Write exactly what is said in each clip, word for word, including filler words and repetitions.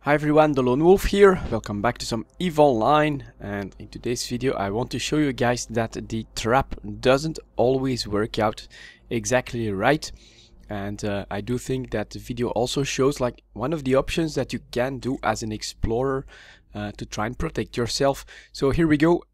Hi everyone, the Lone Wolf here. Welcome back to some EVE Online, and in today's video I want to show you guys that the trap doesn't always work out exactly right. And uh, I do think that the video also shows like one of the options that you can do as an explorer uh, to try and protect yourself. So here we go.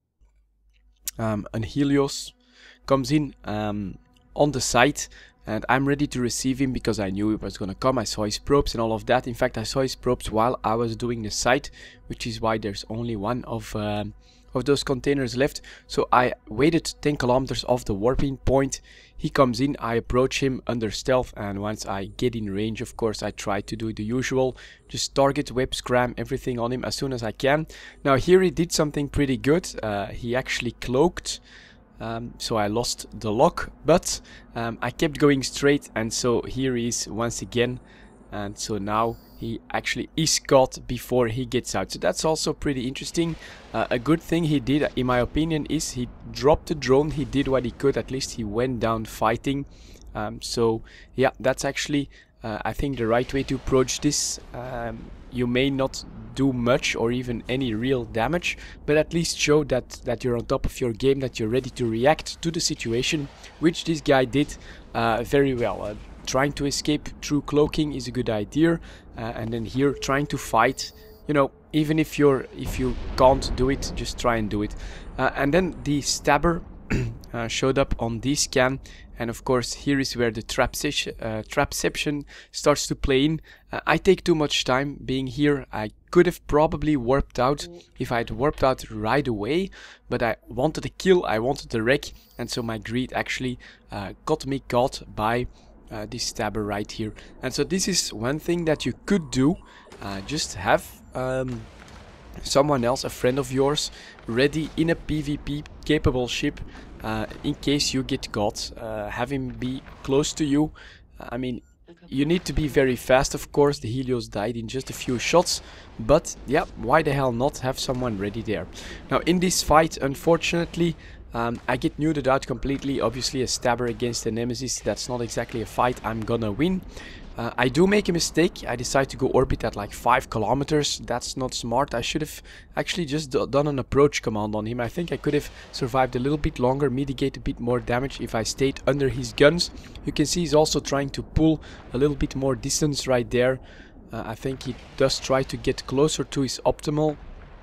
Um, an Helios comes in um, on the site. And I'm ready to receive him because I knew he was gonna come. I saw his probes and all of that. In fact, I saw his probes while I was doing the site, which is why there's only one of um, of those containers left. So I waited ten kilometers off the warping point. He comes in, I approach him under stealth, and once I get in range, of course, I try to do the usual. Just target, web scram, everything on him as soon as I can. Now here he did something pretty good. Uh, he actually cloaked. Um, so I lost the lock, but um, I kept going straight, and so here he is once again, and so now he actually is caught before he gets out. So that's also pretty interesting. Uh, a good thing he did, in my opinion, is he dropped the drone. He did what he could. At least he went down fighting. Um, so yeah, that's actually uh, I think the right way to approach this. Um, you may not do much or even any real damage, but at least show that that you're on top of your game, that you're ready to react to the situation, which this guy did uh, very well. Uh, trying to escape through cloaking is a good idea, uh, and then here trying to fight, you know, even if you're if you can't do it, just try and do it. Uh, and then the stabber uh, showed up on this scan. And of course, here is where the trapception, uh, trapception starts to play in. Uh, I take too much time being here. I could have probably warped out if I had warped out right away, but I wanted a kill, I wanted a wreck, and so my greed actually uh, got me caught by uh, this stabber right here. And so this is one thing that you could do. Uh, just have um, someone else, a friend of yours, ready in a PvP capable ship. Uh, in case you get caught, uh, have him be close to you. I mean, you need to be very fast, of course. The Helios died in just a few shots, but yeah, why the hell not have someone ready there? Now in this fight, unfortunately, um, I get nuded out completely. Obviously a stabber against a nemesis, that's not exactly a fight I'm gonna win. Uh, I do make a mistake. I decide to go orbit at like five kilometers. That's not smart. I should have actually just done an approach command on him. I think I could have survived a little bit longer, mitigate a bit more damage if I stayed under his guns. You can see he's also trying to pull a little bit more distance right there. Uh, I think he does try to get closer to his optimal.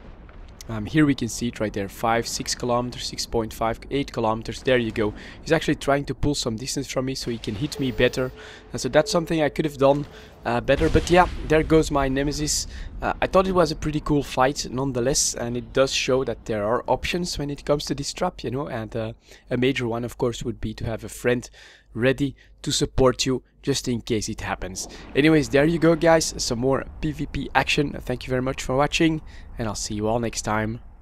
Um, here we can see it right there, five, six kilometers, six point five, eight kilometers, there you go. He's actually trying to pull some distance from me so he can hit me better. And so that's something I could have done uh, better, but yeah, there goes my nemesis. Uh, I thought it was a pretty cool fight nonetheless, and it does show that there are options when it comes to this trap, you know, and uh, a major one of course would be to have a friend ready to support you just in case it happens. Anyways, there you go guys, some more PvP action. Thank you very much for watching, and I'll see you all next time.